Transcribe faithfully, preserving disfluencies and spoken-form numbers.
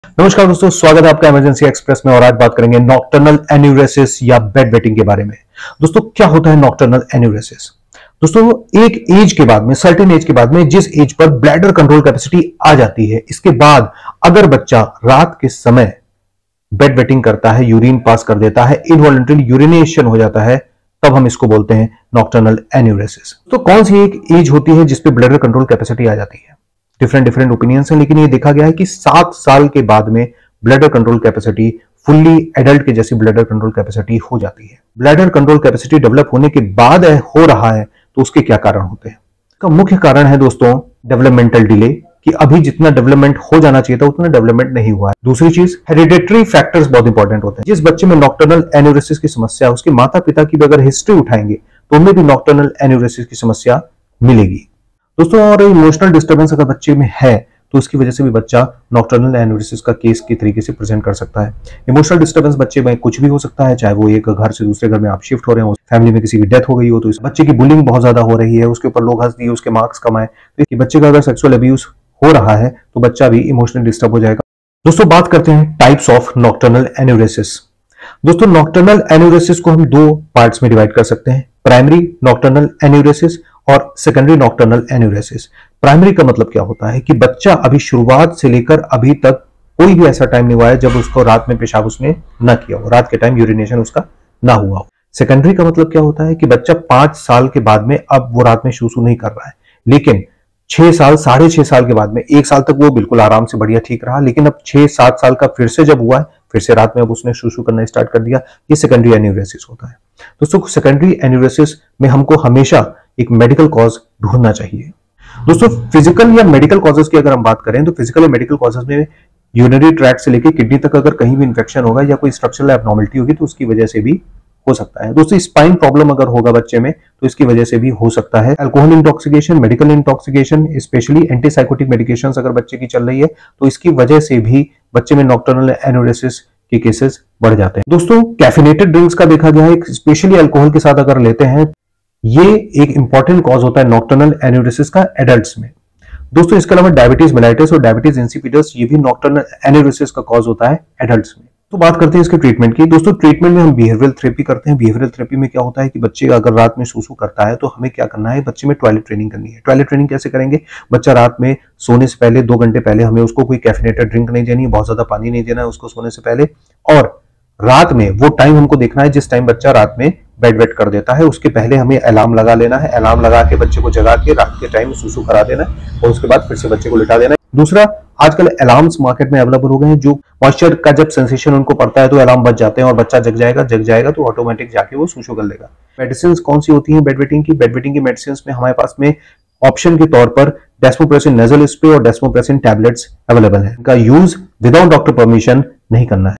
नमस्कार दोस्तों, स्वागत है आपका इमरजेंसी एक्सप्रेस में। और आज बात करेंगे नॉक्टर्नल एन्यूरेसिस या बेड वेटिंग के बारे में। दोस्तों, क्या होता है नॉक्टर्नल एन्यूरेसिस? दोस्तों, एक एज के बाद में, सर्टेन एज के बाद में, जिस as per bladder control capacity आ जाती है, इसके बाद अगर बच्चा रात के समय बेड वेटिंग करता है, यूरिन पास कर देता है, इनवॉलंटरी यूरिनेशन हो जाता है, तब हम इसको बोलते हैं नॉक्टर्नल एन्यूरेसिस। तो कौन सी एक एज होती है जिसपे ब्लैडर कंट्रोल कैपेसिटी आ जाती है? डिफरेंट डिफरेंट ओपिनियंस हैं, लेकिन ये देखा गया है कि सात साल के बाद में bladder control capacity fully adult के जैसी ब्लैडर कंट्रोल कैपेसिटी हो जाती है। ब्लैडर कंट्रोल कैपेसिटी डेवलप होने के बाद हो रहा है तो उसके क्या कारण होते हैं? का मुख्य कारण है दोस्तों डेवलपमेंटल डिले, कि अभी जितना डेवलपमेंट हो जाना चाहिए था उतना डेवलपमेंट नहीं हुआ है। दूसरी चीज, हेरिडेटरी फैक्टर्स बहुत इंपॉर्टेंट होते हैं। जिस बच्चे में नॉक्टर्नल एन्यूरेसिस की समस्या है, उसके माता पिता की भी अगर हिस्ट्री उठाएंगे तो उनमें भी नॉक्टर्नल एन्यूरेसिस की समस्या मिलेगी दोस्तों। और इमोशनल डिस्टर्बेंस अगर बच्चे में है तो उसकी वजह से भी बच्चा नॉक्टर्नल एन्यूरेसिस का केस की तरीके से प्रेजेंट कर सकता है। इमोशनल डिस्टर्बेंस बच्चे में कुछ भी हो सकता है, चाहे वो एक घर से दूसरे घर में आप शिफ्ट हो रहे हो, फैमिली में किसी की डेथ हो गई हो, तो इस बच्चे की बुलिंग बहुत ज्यादा हो रही है, उसके ऊपर लोग हंस दिए, उसके मार्क्स कम आए, तो बच्चे का अगर सेक्सुअल अब्यूज हो रहा है तो बच्चा भी इमोशनली डिस्टर्ब हो जाएगा। दोस्तों, बात करते हैं टाइप्स ऑफ नॉक्टर्नल एन्यूरेसिस। दोस्तों, नॉक्टर्नल एन्यूरेसिस को हम दो पार्ट्स में डिवाइड कर सकते हैं, प्राइमरी नॉक्टर्नल एन्यूरेसिस और सेकेंडरी नॉक्टर्नल एन्यूरेसिस। प्राइमरी का मतलब क्या होता है कि बच्चा अभी शुरुआत से लेकर अभी तक कोई भी ऐसा टाइम नहीं हुआ है जब उसको रात में पेशाब उसने ना किया हो, रात के टाइम यूरिनेशन उसका ना हुआ हो। सेकेंडरी का मतलब क्या होता है कि बच्चा पांच साल के बाद में अब वो रात में शूसू नहीं कर रहा है, लेकिन छह साल साढ़े छह साल के बाद में, एक साल तक वो बिल्कुल आराम से बढ़िया ठीक रहा, लेकिन अब छह सात साल का फिर से जब हुआ है, फिर से रात में अब उसने शूसू करना स्टार्ट कर दिया, ये सेकेंडरी एन्यूरेसिस होता है। दोस्तों, सेकेंडरी एन्यूरेसिस में हमको हमेशा एक मेडिकल कॉज ढूंढना चाहिए। दोस्तों, फिजिकल या मेडिकल कॉजेस की अगर हम बात करें तो फिजिकल या मेडिकल कॉजेस में यूरिनरी ट्रैक्ट से लेकर किडनी तक अगर कहीं भी इंफेक्शन होगा या कोई स्ट्रक्चरल एब्नॉर्मलिटी होगी तो उसकी वजह से भी हो सकता है। दोस्तों, स्पाइन प्रॉब्लम अगर होगा बच्चे में तो इसकी वजह से भी हो सकता है। Alcohol intoxication, medical intoxication, specially antipsychotic medications अगर बच्चे की चल रही है तो इसकी वजह से भी बच्चे में नॉक्टर्नल एन्यूरेसिस के केसेस बढ़ जाते हैं। दोस्तों, कैफिनेटेड ड्रिंक्स का देखा गया है, स्पेशली अल्कोहल के साथ अगर लेते हैं, ये एक इंपॉर्टेंट कॉज होता है नॉक्टर्नल एन्यूरेसिस का एडल्ट्स में। दोस्तों, इसके अलावा डायबिटीज मेलाइटिस और डायबिटीज इंसिपिडस, ये भी नॉक्टर्नल एन्यूरेसिस का कॉज होता है एडल्ट्स में। तो बात करते हैं इसके ट्रीटमेंट की। दोस्तों, ट्रीटमेंट में हम बिहेवियरल थेरेपी करते हैं। बिहेवियरल थेरेपी में क्या होता है कि बच्चे अगर रात में सूसू करता है तो हमें क्या करना है, बच्चे में टॉयलेट ट्रेनिंग करनी है। टॉयलेट ट्रेनिंग कैसे करेंगे? बच्चा रात में सोने से पहले दो घंटे पहले हमें उसको कोई कैफिनेटेड ड्रिंक नहीं देनी है, बहुत ज्यादा पानी नहीं देना है उसको सोने से पहले, और रात में वो टाइम हमको देखना है जिस टाइम बच्चा रात में बेड वेट कर देता है, उसके पहले हमें अलार्म लगा लेना है। अलार्म लगा के बच्चे को जगा के रात के टाइम सूसू करा देना है और उसके बाद फिर से बच्चे को लिटा देना है। दूसरा, आजकल अलार्म्स मार्केट में अवेलेबल हो गए हैं, जो मॉइस्चर का जब सेंसेशन उनको पड़ता है तो अलार्म बज जाते हैं और बच्चा जग जाएगा जग जाएगा तो ऑटोमेटिक जाके वो सूसू कर लेगा। मेडिसिन कौन सी होती है बेड वेटिंग की? बेड वेटिंग की मेडिसिन में हमारे पास में ऑप्शन के तौर पर डेस्मोप्रेसिन नेजल स्प्रे और डेस्मोप्रेसिन टैबलेट्स अवेलेबल है। इनका यूज विदाउट डॉक्टर परमिशन नहीं करना है।